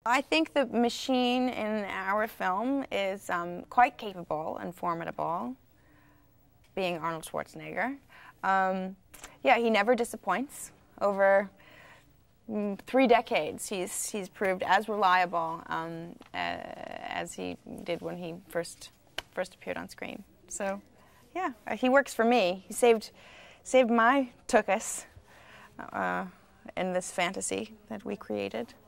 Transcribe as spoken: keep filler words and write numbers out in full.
I think the machine in our film is um, quite capable and formidable, being Arnold Schwarzenegger. Um, yeah, he never disappoints. Over mm, three decades, he's, he's proved as reliable um, uh, as he did when he first, first appeared on screen. So, yeah, uh, he works for me. He saved, saved my tuchus uh, in this fantasy that we created.